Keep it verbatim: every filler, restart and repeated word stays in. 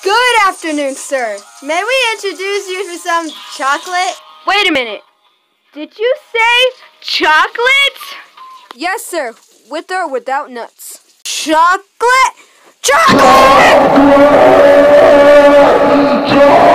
Good afternoon, sir. May we introduce you to some chocolate? Wait a minute. Did you say chocolate? Yes, sir. With or without nuts. Chocolate? Chocolate!